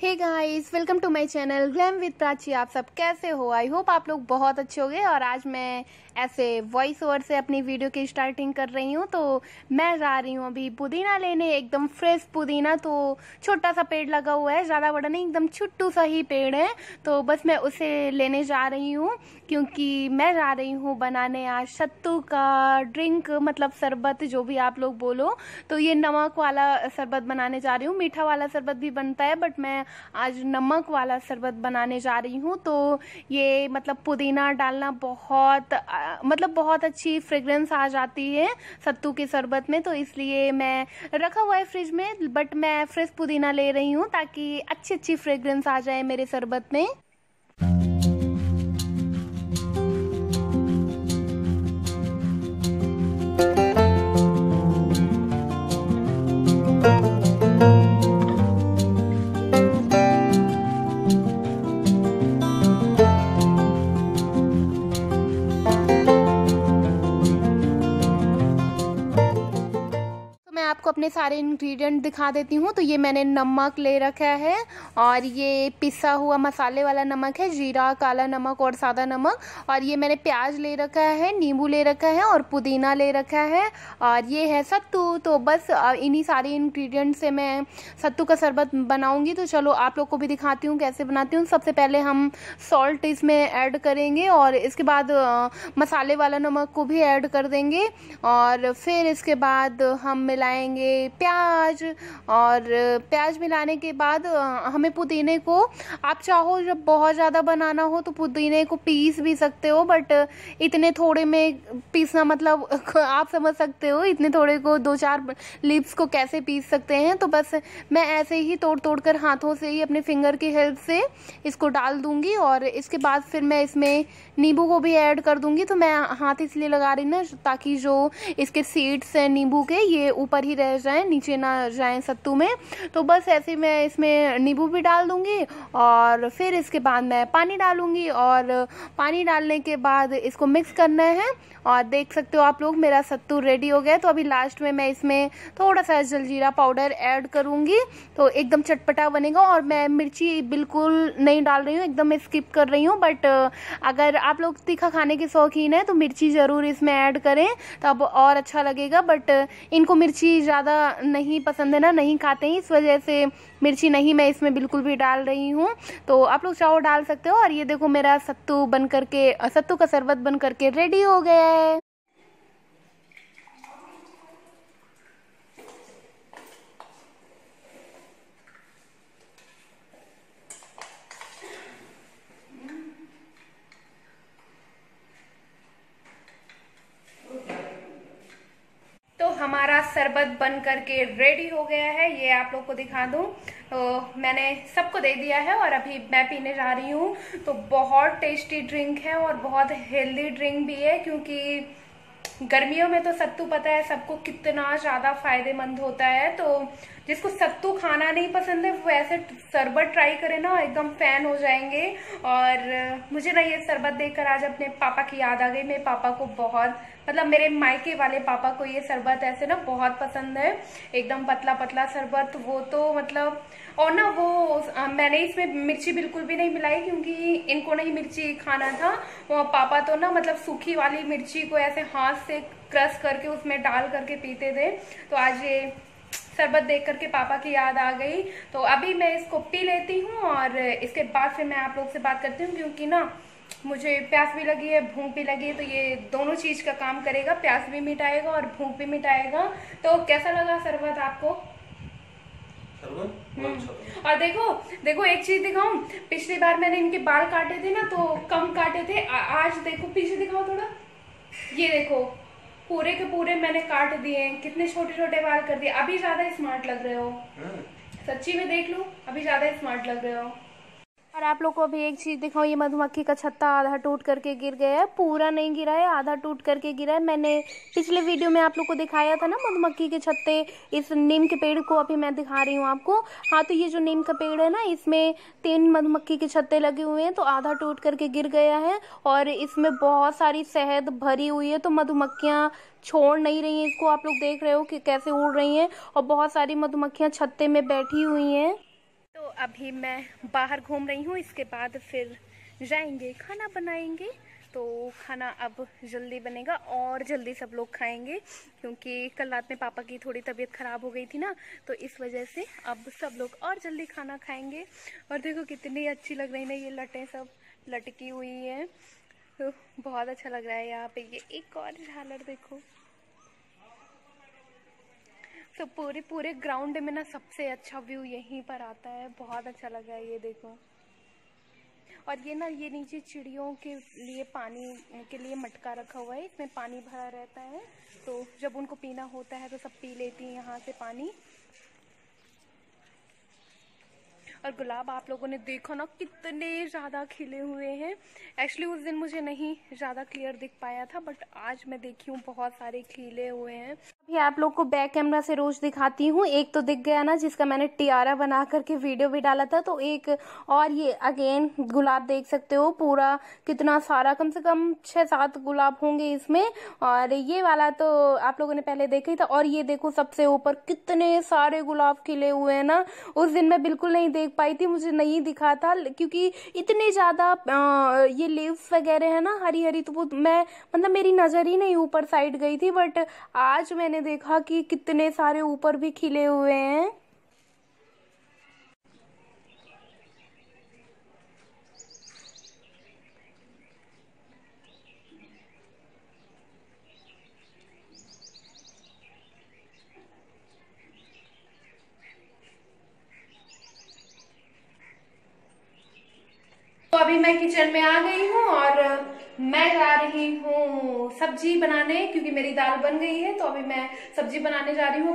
Hey guys, welcome to my channel glam with Prachi. आप सब कैसे हो? आई होप आप लोग बहुत अच्छे होंगे। और आज मैं ऐसे वॉइस ओवर से अपनी वीडियो की स्टार्टिंग कर रही हूँ। तो मैं जा रही हूँ अभी पुदीना लेने, एकदम फ्रेश पुदीना। तो छोटा सा पेड़ लगा हुआ है, ज़्यादा बड़ा नहीं, एकदम छोटू सा ही पेड़ है। तो बस मैं उसे लेने जा रही हूँ क्योंकि मैं जा रही हूँ बनाने आज सत्तू का ड्रिंक, मतलब शरबत, जो भी आप लोग बोलो। तो ये नमक वाला शरबत बनाने जा रही हूँ। मीठा वाला शरबत भी बनता है बट मैं आज नमक वाला शरबत बनाने जा रही हूँ। तो ये मतलब पुदीना डालना बहुत अच्छी फ्रेग्रेंस आ जाती है सत्तू के शरबत में। तो इसलिए मैं रखा हुआ है फ्रिज में, बट मैं फ्रेश पुदीना ले रही हूँ ताकि अच्छी अच्छी फ्रेग्रेंस आ जाए मेरे शरबत में। आपको अपने सारे इंग्रेडिएंट दिखा देती हूँ। तो ये मैंने नमक ले रखा है और ये पिसा हुआ मसाले वाला नमक है, जीरा, काला नमक और सादा नमक। और ये मैंने प्याज ले रखा है, नींबू ले रखा है और पुदीना ले रखा है। और ये है सत्तू। तो बस इन्हीं सारे इंग्रेडिएंट से मैं सत्तू का शरबत बनाऊंगी। तो चलो आप लोग को भी दिखाती हूँ कैसे बनाती हूँ। सबसे पहले हम सॉल्ट इसमें ऐड करेंगे और इसके बाद मसाले वाला नमक को भी ऐड कर देंगे। और फिर इसके बाद हम मिलाएंगे प्याज। और प्याज मिलाने के बाद हमें पुदीने को, आप चाहो जब बहुत ज़्यादा बनाना हो तो पुदीने को पीस भी सकते हो, बट इतने थोड़े में पीसना मतलब आप समझ सकते हो इतने थोड़े को 2-4 लीव्स को कैसे पीस सकते हैं। तो बस मैं ऐसे ही तोड़ तोड़ कर हाथों से ही अपने फिंगर की हेल्प से इसको डाल दूंगी। और इसके बाद फिर मैं इसमें नींबू को भी ऐड कर दूंगी। तो मैं हाथ इसलिए लगा रही ना ताकि जो इसके सीड्स हैं नींबू के, ये ऊपर ही रह जाएं, नीचे ना जाएं सत्तू में। तो बस ऐसे मैं इसमें नींबू भी डाल दूंगी और फिर इसके बाद मैं पानी डालूंगी। और पानी डालने के बाद इसको मिक्स करना है। और देख सकते हो आप लोग मेरा सत्तू रेडी हो गया। तो अभी लास्ट में मैं इसमें थोड़ा सा जलजीरा पाउडर ऐड करूंगी तो एकदम चटपटा बनेगा। और मैं मिर्ची बिल्कुल नहीं डाल रही हूँ, एकदम स्किप कर रही हूँ। बट अगर आप लोग तीखा खाने के शौकीन है तो मिर्ची ज़रूर इसमें ऐड करें, तब और अच्छा लगेगा। बट इनको मिर्ची ज़्यादा नहीं पसंद है ना, नहीं खाते हैं, इस वजह से मिर्ची नहीं मैं इसमें बिल्कुल भी डाल रही हूँ। तो आप लोग चाहो डाल सकते हो। और ये देखो मेरा सत्तू का शरबत बन करके रेडी हो गया है। तो हमारा शरबत बन करके रेडी हो गया है। ये आप लोग को दिखा दूं तो मैंने सबको दे दिया है और अभी मैं पीने जा रही हूँ। तो बहुत टेस्टी ड्रिंक है और बहुत हेल्दी ड्रिंक भी है, क्योंकि गर्मियों में तो सत्तू पता है सबको कितना ज्यादा फायदेमंद होता है। तो जिसको सत्तू खाना नहीं पसंद है वो ऐसे शरबत ट्राई करे ना, एकदम फैन हो जाएंगे। और मुझे ना ये शरबत देखकर आज अपने पापा की याद आ गई। मेरे पापा को बहुत, मतलब मेरे मायके वाले पापा को ये शरबत ऐसे ना बहुत पसंद है, एकदम पतला पतला शरबत। वो तो मतलब, और ना वो मैंने इसमें मिर्ची बिल्कुल भी नहीं मिलाई क्योंकि इनको नहीं मिर्ची खाना था। वो पापा तो ना मतलब सूखी वाली मिर्ची को ऐसे हाथ से क्रश करके उसमें डाल करके पीते थे। तो आज ये शरबत देख करके पापा की याद आ गई। तो अभी मैं इसको पी लेती हूँ और इसके बाद फिर मैं आप लोग से बात करती हूँ, क्योंकि ना मुझे प्यास भी लगी है, भूख भी लगी है। तो ये दोनों चीज का काम करेगा, प्यास भी मिटाएगा और भूख भी मिटाएगा। तो कैसा लगा शरबत आपको? और देखो देखो एक चीज दिखाऊं, पिछली बार मैंने इनके बाल काटे थे ना तो कम काटे थे, आज देखो पीछे दिखाओ थोड़ा, ये देखो पूरे के पूरे मैंने काट दिए, कितने छोटे छोटे बाल कर दिए। अभी ज्यादा स्मार्ट लग रहे हो, सच्ची में देख लो अभी ज्यादा स्मार्ट लग रहे हो। और आप लोग को अभी एक चीज दिखाऊं, ये मधुमक्खी का छत्ता आधा टूट करके गिर गया है, पूरा नहीं गिरा है, आधा टूट करके गिरा है। मैंने पिछले वीडियो में आप लोग को दिखाया था ना मधुमक्खी के छत्ते, इस नीम के पेड़ को अभी मैं दिखा रही हूँ आपको। हाँ, तो ये जो नीम का पेड़ है ना, इसमें 3 मधुमक्खी के छत्ते लगे हुए हैं, तो आधा टूट करके गिर गया है। और इसमें बहुत सारी शहद भरी हुई है, तो मधुमक्खियाँ छोड़ नहीं रही हैं इसको। आप लोग देख रहे हो कि कैसे उड़ रही हैं, और बहुत सारी मधुमक्खियाँ छत्ते में बैठी हुई हैं। तो अभी मैं बाहर घूम रही हूँ, इसके बाद फिर जाएंगे खाना बनाएंगे। तो खाना अब जल्दी बनेगा और जल्दी सब लोग खाएंगे, क्योंकि कल रात में पापा की थोड़ी तबीयत ख़राब हो गई थी ना, तो इस वजह से अब सब लोग और जल्दी खाना खाएंगे। और देखो कितनी अच्छी लग रही है ना, ये लटें सब लटकी हुई हैं, तो बहुत अच्छा लग रहा है। यहाँ पे ये एक और झालर देखो। तो पूरे ग्राउंड में ना सबसे अच्छा व्यू यहीं पर आता है, बहुत अच्छा लग रहा है ये देखो। और ये ना, ये नीचे चिड़ियों के लिए पानी के लिए मटका रखा हुआ है, इसमें पानी भरा रहता है, तो जब उनको पीना होता है तो सब पी लेती हैं यहाँ से पानी। और गुलाब आप लोगों ने देखो ना कितने ज़्यादा खिले हुए हैं। एक्चुअली उस दिन मुझे नहीं ज़्यादा क्लियर दिख पाया था, बट आज मैं देखी हूँ बहुत सारे खिले हुए हैं। अभी आप लोग को बैक कैमरा से रोज दिखाती हूँ। एक तो दिख गया ना, जिसका मैंने टियारा बना करके वीडियो भी डाला था, तो एक और ये अगेन गुलाब देख सकते हो पूरा कितना सारा, कम से कम 6-7 गुलाब होंगे इसमें। और ये वाला तो आप लोगों ने पहले देखा ही था। और ये देखो सबसे ऊपर कितने सारे गुलाब खिले हुए हैं ना, उस दिन मैं बिल्कुल नहीं देख पाई थी, मुझे नहीं दिखा था, क्योंकि इतने ज्यादा ये लीव्स वगैरह है ना हरी हरी, तो वो मैं मतलब मेरी नजर ही नहीं ऊपर साइड गई थी। बट आज मैंने देखा कि कितने सारे ऊपर भी खिले हुए हैं। तो अभी मैं किचन में आ गई हूँ और मैं जा रही हूँ सब्जी बनाने, क्योंकि मेरी दाल बन गई है, तो अभी मैं सब्जी बनाने जा रही हूँ।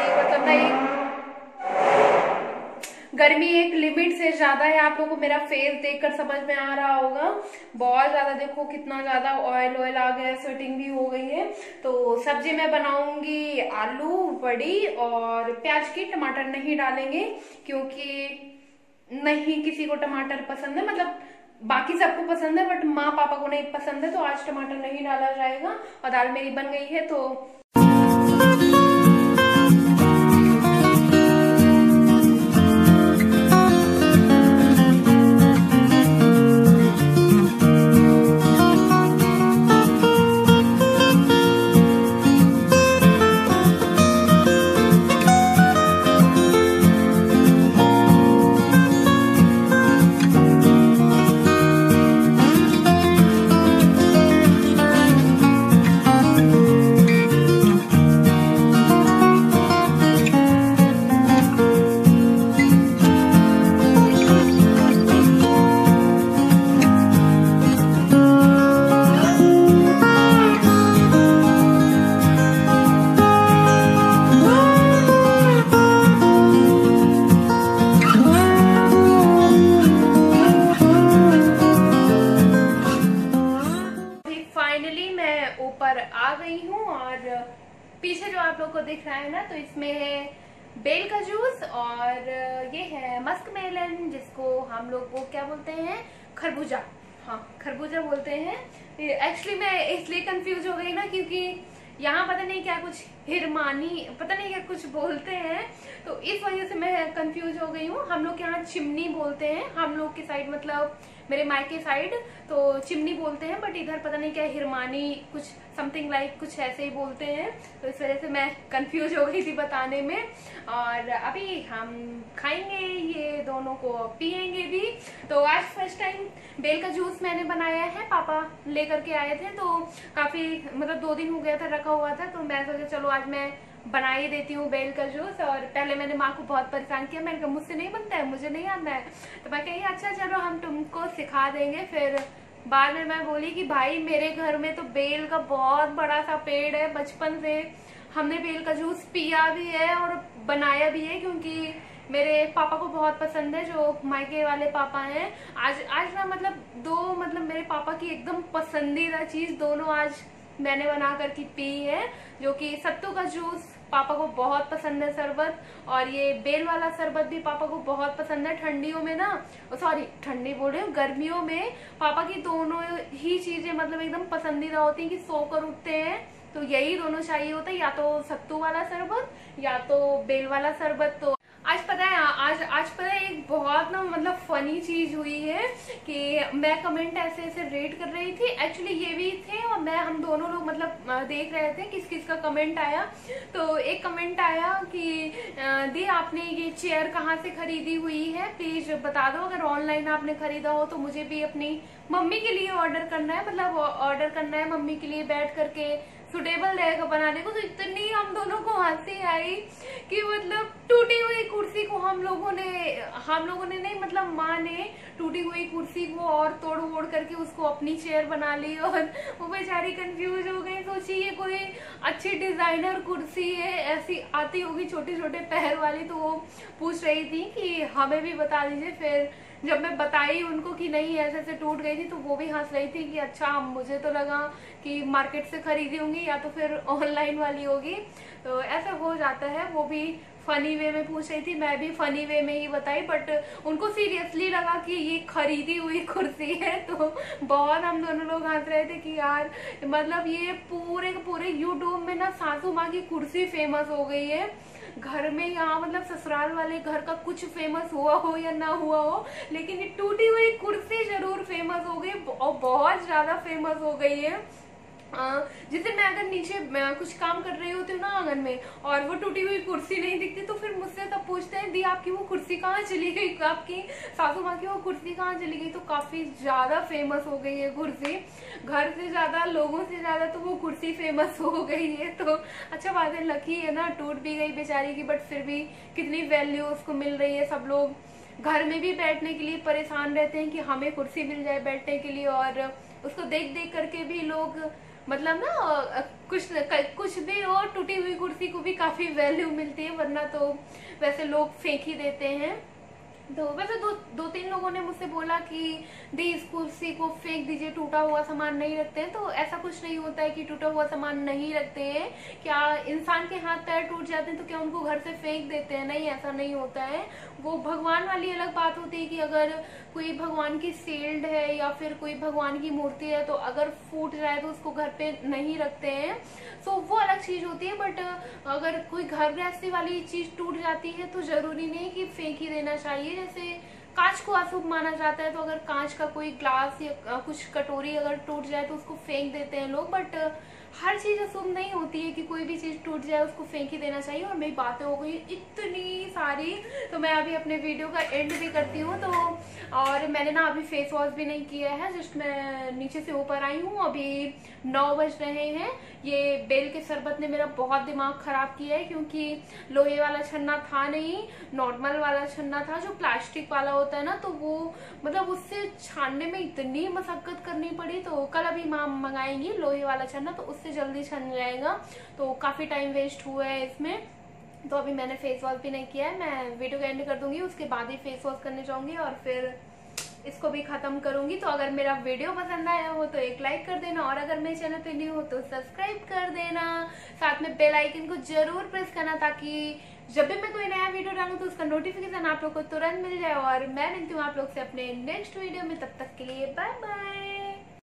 गर्मी एक लिमिट से ज्यादा है, आप लोगों को मेरा फेस देखकर समझ में आ रहा होगा। बहुत ज्यादा देखो कितना ज्यादा ऑयल आ गया, स्वेटिंग भी हो गई है। तो सब्जी मैं बनाऊंगी आलू बड़ी और प्याज की, टमाटर नहीं डालेंगे क्योंकि नहीं किसी को टमाटर पसंद है, मतलब बाकी सबको पसंद है बट माँ पापा को नहीं पसंद है, तो आज टमाटर नहीं डाला जाएगा। और दाल मेरी बन गई है। तो ऊपर आ गई हूँ और पीछे जो आप लोग को दिख रहा है ना, तो इसमें है बेल का जूस और ये है मस्क मेलन, जिसको हम लोग को क्या बोलते हैं, खरबूजा। हाँ, खरबूजा बोलते हैं। एक्चुअली मैं इसलिए कंफ्यूज हो गई ना, क्योंकि यहाँ पता नहीं क्या कुछ हिरमानी पता नहीं क्या कुछ बोलते हैं, तो इस वजह से मैं कंफ्यूज हो गई हूँ। हम लोग यहाँ चिमनी बोलते हैं, हम लोग की साइड मतलब मेरे मायके साइड तो चिमनी बोलते हैं, बट इधर पता नहीं क्या हिरमानी कुछ समथिंग लाइक कुछ ऐसे ही बोलते हैं, तो इस वजह से मैं कंफ्यूज हो गई थी बताने में। और अभी हम खाएंगे ये दोनों को, पियेंगे भी। तो आज फर्स्ट टाइम बेल का जूस मैंने बनाया है, पापा लेकर के आए थे, तो काफी मतलब 2 दिन हो गया था रखा हुआ था, तो मैं सोचा चलो आज मैं बना ही देती हूँ बेल का जूस। और पहले मैंने माँ को बहुत परेशान किया, मैंने कहा मुझसे नहीं बनता है, मुझे नहीं आता है, तो मैं कही अच्छा चलो हम तुमको सिखा देंगे। फिर बाद में मैं बोली कि भाई मेरे घर में तो बेल का बहुत बड़ा सा पेड़ है, बचपन से हमने बेल का जूस पिया भी है और बनाया भी है, क्योंकि मेरे पापा को बहुत पसंद है, जो मायके वाले पापा हैं। आज ना मतलब मेरे पापा की एकदम पसंदीदा चीज दोनों आज मैंने बना कर की पी है, जो कि सत्तू का जूस पापा को बहुत पसंद है शरबत, और ये बेल वाला शरबत भी पापा को बहुत पसंद है। ठंडियों में ना, सॉरी ठंडी बोल रही हूँ, गर्मियों में पापा की दोनों ही चीजें मतलब एकदम पसंदीदा होती हैं कि सोकर उठते हैं तो यही दोनों चाहिए होता है, या तो सत्तू वाला शरबत या तो बेल वाला शरबत। तो आज पता है एक बहुत ना मतलब फनी चीज हुई है कि मैं कमेंट ऐसे ऐसे रेड कर रही थी, एक्चुअली ये भी थे और मैं, हम दोनों लोग मतलब देख रहे थे किस किस का कमेंट आया। तो एक कमेंट आया कि दी आपने ये चेयर कहाँ से खरीदी हुई है, प्लीज बता दो, अगर ऑनलाइन आपने खरीदा हो तो मुझे भी अपनी मम्मी के लिए ऑर्डर करना है, मतलब ऑर्डर करना है मम्मी के लिए बैठ करके, सुटेबल रहेगा बनाने को। तो इतनी हम दोनों को हंसी आई कि मतलब टूटी हुई कुर्सी को हम लोगों ने नहीं, मतलब माँ ने टूटी हुई कुर्सी को और तोड़ वोड़ करके उसको अपनी चेयर बना ली, और वो बेचारी कंफ्यूज हो गई। सोची ये कोई अच्छी डिजाइनर कुर्सी है, ऐसी आती होगी छोटे छोटे पैर वाली, तो वो पूछ रही थी कि हमें भी बता दीजिए। फिर जब मैं बताई उनको कि नहीं ऐसे ऐसे टूट गई थी, तो वो भी हंस रही थी कि अच्छा, मुझे तो लगा कि मार्केट से खरीदी होंगी या तो फिर ऑनलाइन वाली होगी। तो ऐसा हो जाता है। वो भी फनी वे में पूछ रही थी, मैं भी फनी वे में ही बताई, बट उनको सीरियसली लगा कि ये खरीदी हुई कुर्सी है। तो बहुत हम दोनों लोग हंस रहे थे कि यार मतलब ये पूरे पूरे यूट्यूब में ना सासू माँ की कुर्सी फेमस हो गई है। घर में यहाँ मतलब ससुराल वाले घर का कुछ फेमस हुआ हो या ना हुआ हो, लेकिन ये टूटी हुई कुर्सी जरूर फेमस हो गई और बहुत ज्यादा फेमस हो गई है। जैसे मैं अगर नीचे कुछ काम कर रही होती हूँ ना आंगन में, और वो टूटी हुई कुर्सी नहीं दिखती, तो फिर मुझसे तब पूछते हैं दी आपकी वो कुर्सी कहाँ चली गई, आपकी सासू माँ की वो कुर्सी कहाँ चली गई। तो काफी ज्यादा फेमस हो गई है कुर्सी, घर से ज्यादा, लोगों से ज्यादा तो वो कुर्सी फेमस हो गई है। तो अच्छा बात है, लकी है ना, टूट भी गई बेचारी की, बट फिर भी कितनी वैल्यू उसको मिल रही है। सब लोग घर में भी बैठने के लिए परेशान रहते हैं कि हमें कुर्सी मिल जाए बैठने के लिए, और उसको देख देख करके भी लोग मतलब ना कुछ भी और टूटी हुई कुर्सी को भी काफी वैल्यू मिलती है, वरना तो वैसे लोग फेंक ही देते हैं। तो वैसे दो तीन लोगों ने मुझसे बोला कि दी इस कुर्सी को फेंक दीजिए, टूटा हुआ सामान नहीं रखते हैं। तो ऐसा कुछ नहीं होता है कि टूटा हुआ सामान नहीं रखते हैं। क्या इंसान के हाथ पैर टूट जाते हैं तो क्या उनको घर से फेंक देते हैं? नहीं, ऐसा नहीं होता है। वो भगवान वाली अलग बात होती है कि अगर कोई भगवान की सील्ड है या फिर कोई भगवान की मूर्ति है, तो अगर फूट जाए तो उसको घर पे नहीं रखते हैं, तो वो अलग चीज होती है। बट अगर कोई घर गृहस्थी वाली चीज टूट जाती है तो जरूरी नहीं कि फेंक ही देना चाहिए। जैसे कांच को अशुभ माना जाता है, तो अगर कांच का कोई ग्लास या कुछ कटोरी अगर टूट जाए तो उसको फेंक देते हैं लोग, बट हर चीज अशुभ नहीं होती है कि कोई भी चीज टूट जाए उसको फेंक ही देना चाहिए। और मेरी बातें हो गई इतनी सारी, तो मैं अभी अपने वीडियो का एंड भी करती हूँ। तो और मैंने ना अभी फेस वॉश भी नहीं किया है, जस्ट मैं नीचे से ऊपर आई हूँ। अभी 9 बज रहे हैं। ये बेल के शरबत ने मेरा बहुत दिमाग खराब किया है, क्योंकि लोहे वाला छन्ना था नहीं, नॉर्मल वाला छन्ना था जो प्लास्टिक वाला होता है ना, तो वो मतलब उससे छानने में इतनी मशक्कत करनी पड़ी। तो कल अभी माँ मंगाएंगी लोहे वाला छन्ना, तो उससे जल्दी छन जाएगा। तो काफी टाइम वेस्ट हुआ है इसमें। तो अभी मैंने फेस वॉश भी नहीं किया है, मैं वीडियो का एंड कर दूंगी, उसके बाद ही फेस वॉश करने जाऊंगी और फिर इसको भी खत्म करूंगी। तो अगर मेरा वीडियो पसंद आया हो तो एक लाइक कर देना, और अगर मेरे चैनल पे न्यू हो तो सब्सक्राइब कर देना, साथ में बेल आइकन को जरूर प्रेस करना, ताकि जब भी मैं कोई नया वीडियो डालूं तो उसका नोटिफिकेशन आप लोग को तुरंत मिल जाए। और मैं मिलती हूँ आप लोग से अपने नेक्स्ट वीडियो में, तब तक के लिए बाय बाय।